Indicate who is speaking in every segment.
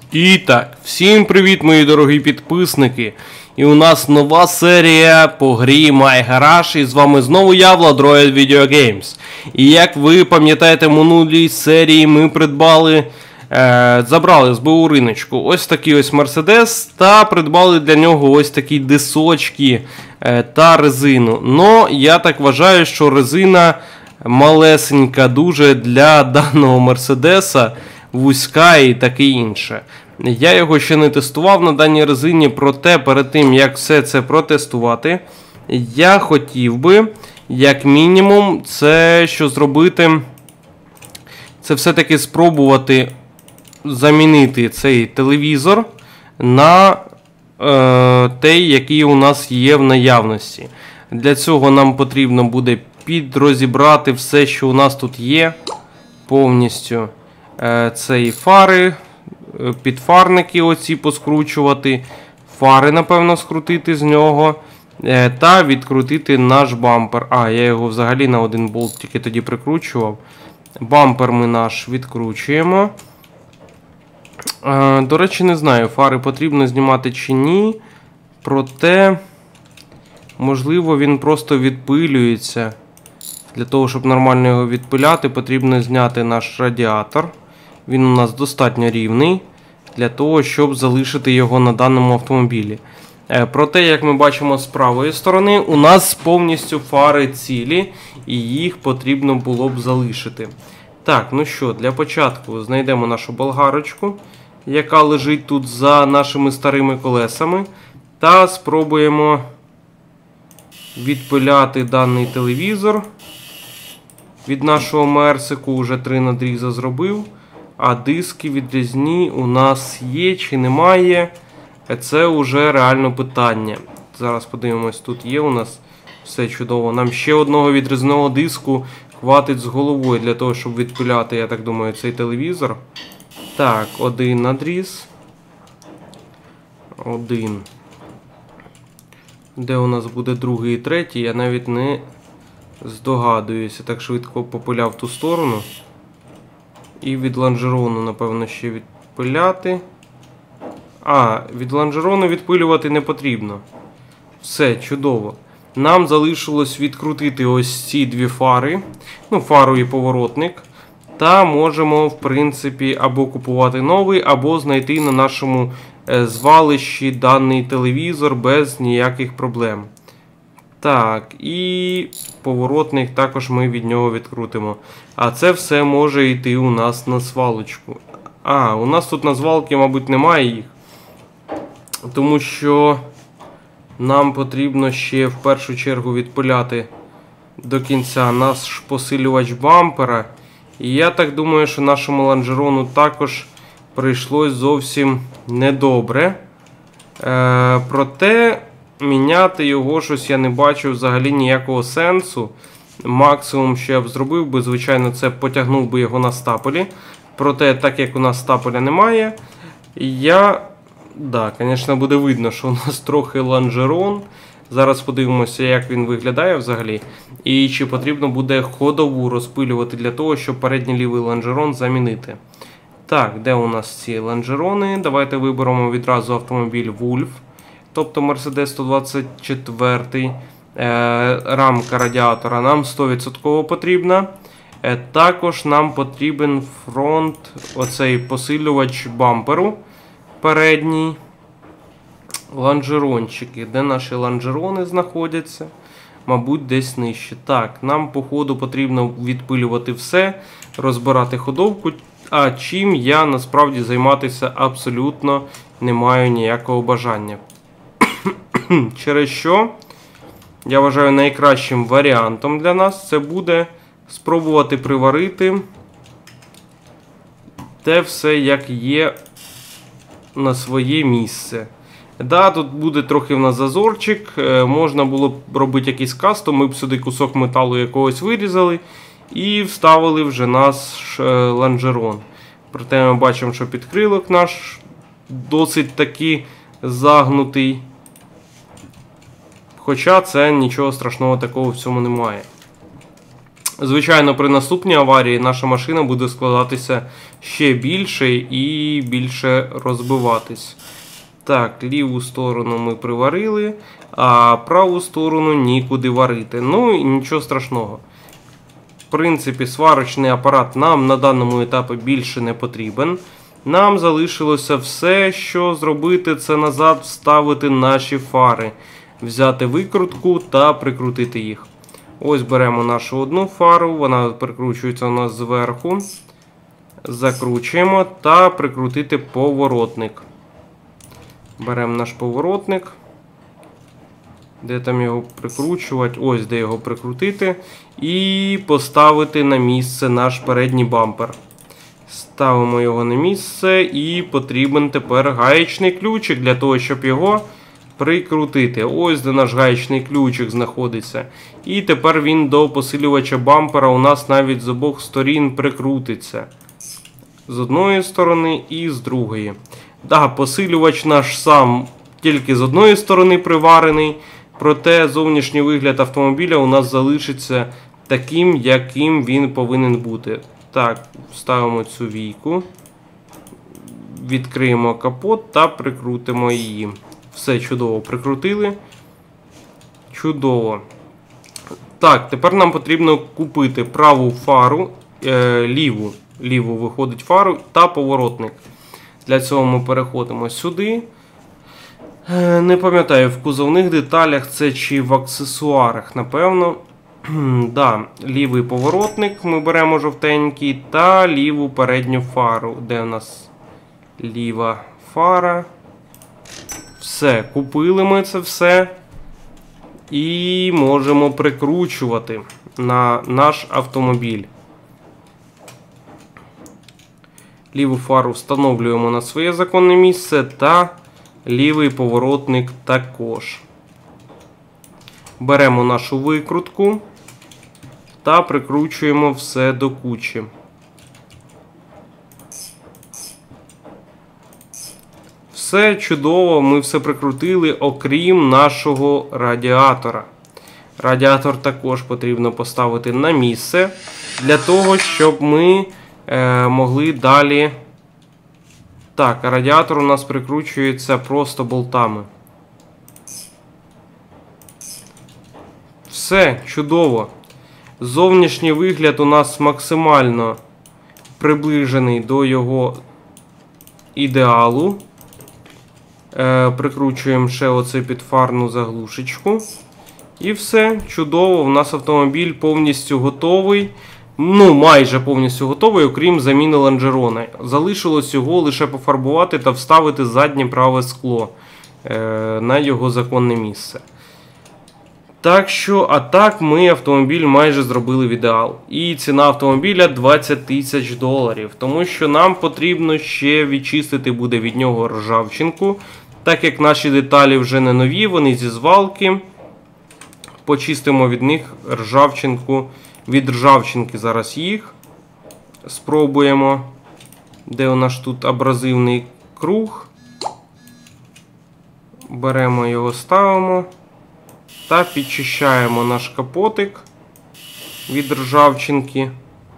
Speaker 1: І так, всім привіт, мої дорогі підписники. І у нас нова серія по грі My Garage. І з вами знову я, Владроїд Video Games. І як ви пам'ятаєте, в минулій серії ми придбали, забрали з БУ риночку ось такий ось Мерседес. Та придбали для нього ось такі дисочки та резину. Но я так вважаю, що резина малесенька дуже для даного Мерседеса. Вузька і таке інше. Я його ще не тестував на даній резині, проте перед тим, як все це протестувати, я хотів би, як мінімум, це що зробити, це все-таки спробувати замінити цей телевізор на той, який у нас є в наявності. Для цього нам потрібно буде підрозібрати все, що у нас тут є, повністю. Це і фари, підфарники оці поскручувати, фари, напевно, скрутити з нього, та відкрутити наш бампер. Я його взагалі на один болт тільки тоді прикручував. Бампер ми наш відкручуємо. До речі, не знаю, фари потрібно знімати чи ні, проте, можливо, він просто відпилюється. Для того, щоб нормально його відпиляти, потрібно зняти наш радіатор. Він у нас достатньо рівний для того, щоб залишити його на даному автомобілі. Проте, як ми бачимо з правої сторони, у нас повністю фари цілі, і їх потрібно було б залишити. Так, ну що, для початку знайдемо нашу болгарочку, яка лежить тут за нашими старими колесами, та спробуємо відпиляти даний телевізор від нашого мерсику. Уже 3 надріза зробив. А диски відрізні у нас є чи немає, це вже реально питання. Зараз подивимось, тут є у нас все чудово. Нам ще одного відрізного диску хватить з головою для того, щоб відпиляти, я так думаю, цей телевізор. Так, один надріз. Один. Де у нас буде другий і третій, я навіть не здогадуюся. Так швидко попиляв ту сторону. І від лонжерону, напевно, ще відпиляти. Від лонжерону відпилювати не потрібно. Все, чудово. Нам залишилось відкрутити ось ці дві фари. Ну, фару і поворотник. Та можемо, в принципі, або купувати новий, або знайти на нашому звалищі даний телевізор без ніяких проблем. Так, і поворотник також ми від нього відкрутимо. А це все може йти у нас на свалочку. У нас тут на звалки, мабуть, немає їх. Тому що нам потрібно ще в першу чергу відпиляти до кінця наш посилювач бампера. І я так думаю, що нашому лонжерону також прийшлось зовсім недобре. Проте міняти його щось я не бачу взагалі ніякого сенсу. Максимум, що я б зробив би, звичайно, це потягнув би його на стапелі. Проте, так як у нас стапеля немає, звісно, буде видно, що у нас трохи лонжерон. Зараз подивимося, як він виглядає взагалі. І чи потрібно буде ходову розпилювати для того, щоб передній лівий лонжерон замінити. Так, де у нас ці лонжерони? Давайте виберемо відразу автомобіль Wolf. Тобто Mercedes 124. Рамка радіатора нам 100% потрібна. Також нам потрібен фронт, оцей посилювач бамперу передній. Лонжерончики. Де наші лонжерони знаходяться? Мабуть, десь нижче. Так, нам по ходу потрібно відпилювати все, розбирати ходовку. А чим я насправді займатися абсолютно не маю ніякого бажання. Через що, я вважаю, найкращим варіантом для нас це буде спробувати приварити те все, як є, на своє місце. Тут буде трохи в нас зазорчик, можна було б робити якийсь кастом, ми б сюди кусок металу якогось вирізали і вставили вже наш лонжерон. Проте ми бачимо, що підкрилок наш досить таки загнутий. Хоча це нічого страшного такого в цьому немає. Звичайно, при наступній аварії наша машина буде складатися ще більше і більше розбиватись. Так, ліву сторону ми приварили, а праву сторону нікуди варити. Ну і нічого страшного. В принципі, сварочний апарат нам на даному етапі більше не потрібен. Нам залишилося все, що зробити, це назад вставити наші фари. Взяти викрутку та прикрутити їх. Ось беремо нашу одну фару, вона прикручується у нас зверху. Закручуємо та прикрутити поворотник. Беремо наш поворотник. Де там його прикручувати? Ось де його прикрутити. І поставити на місце наш передній бампер. Ставимо його на місце і потрібен тепер гаєчний ключик для того, щоб його прикрутити. Ось де наш гаєчний ключик знаходиться. І тепер він до посилювача бампера у нас навіть з обох сторін прикрутиться. З одної сторони і з другої. Так, посилювач наш сам тільки з одної сторони приварений, проте зовнішній вигляд автомобіля у нас залишиться таким, яким він повинен бути. Так, ставимо цю війку, відкриємо капот та прикрутимо її. Все чудово прикрутили. Чудово. Так, тепер нам потрібно купити праву фару, ліву виходить фару та поворотник. Для цього ми переходимо сюди. Не пам'ятаю, в кузовних деталях це чи в аксесуарах, напевно. Да, лівий поворотник ми беремо жовтенький та ліву передню фару. Де у нас ліва фара? Все, купили ми це все. І можемо прикручувати на наш автомобіль. Ліву фару встановлюємо на своє законне місце та лівий поворотник також. Беремо нашу викрутку та прикручуємо все до кучі. Все чудово, ми все прикрутили, окрім нашого радіатора. Радіатор також потрібно поставити на місце, для того, щоб ми могли далі... Так, радіатор у нас прикручується просто болтами. Все, чудово. Зовнішній вигляд у нас максимально приближений до його ідеалу. Прикручуємо ще оцю підфарну заглушечку. І все, чудово, у нас автомобіль повністю готовий. Ну, майже повністю готовий, окрім заміни лонжерона. Залишилось його лише пофарбувати та вставити заднє праве скло на його законне місце. Так що, а так ми автомобіль майже зробили в ідеал. І ціна автомобіля $20 000. Тому що нам потрібно ще відчистити буде від нього ржавчинку. Так як наші деталі вже не нові, вони зі звалки. Почистимо від них ржавчинку. Від ржавчинки зараз їх спробуємо. Де у нас тут абразивний круг. Беремо його, ставимо. Та підчищаємо наш капотик від ржавчинки.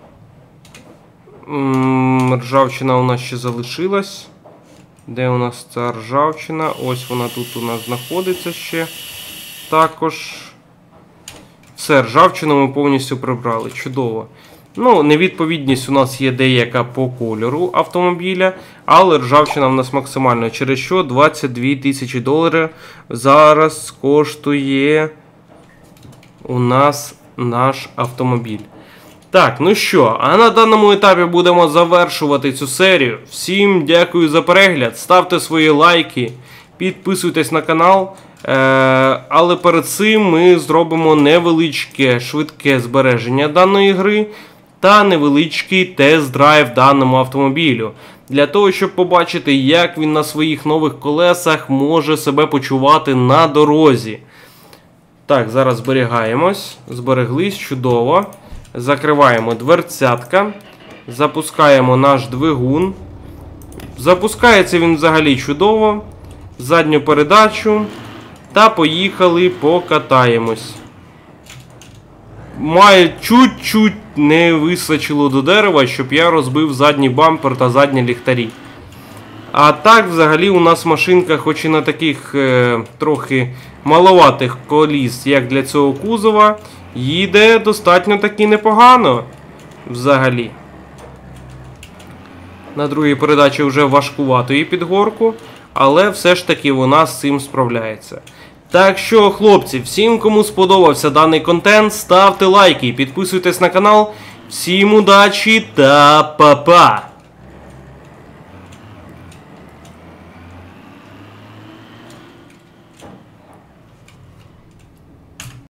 Speaker 1: Ржавчина у нас ще залишилась. Де у нас ця ржавчина? Ось вона тут у нас знаходиться ще. Також. Все, ржавчину ми повністю прибрали. Чудово. Ну, невідповідність у нас є деяка по кольору автомобіля, але ржавчина в нас максимальна, через що $22 000 зараз коштує у нас наш автомобіль. Так, ну що, а на даному етапі будемо завершувати цю серію. Всім дякую за перегляд, ставте свої лайки, підписуйтесь на канал. Але перед цим ми зробимо невеличке швидке збереження даної гри та невеличкий тест-драйв даному автомобілю. Для того, щоб побачити, як він на своїх нових колесах може себе почувати на дорозі. Так, зараз зберігаємось. Збереглись, чудово. Закриваємо дверцятка. Запускаємо наш двигун. Запускається він взагалі чудово. Задню передачу. Та поїхали, покатаємось. чуть-чуть не вистачило до дерева, щоб я розбив задній бампер та задні ліхтарі. А так, взагалі, у нас машинка, хоч і на таких трохи маловатих коліс, як для цього кузова, їде достатньо таки непогано. Взагалі. На другій передачі вже важкувато її під горку, але все ж таки вона з цим справляється. Так що, хлопці, всім, кому сподобався даний контент, ставте лайки і підписуйтесь на канал. Всім удачі та па-па!